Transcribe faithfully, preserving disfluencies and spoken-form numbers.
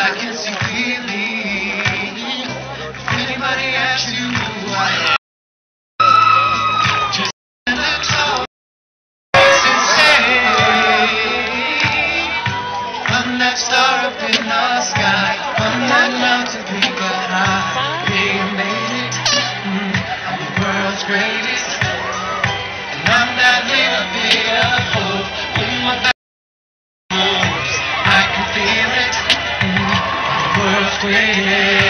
I can see clearly. If anybody asks you who I am, just look so insane. I'm that star up in the sky. I'm that mountain peak high. Yeah, you made it. Mm, I'm the world's greatest. And I'm that little bit of hope with my back. I can feel it. Mm, I'm the world's greatest.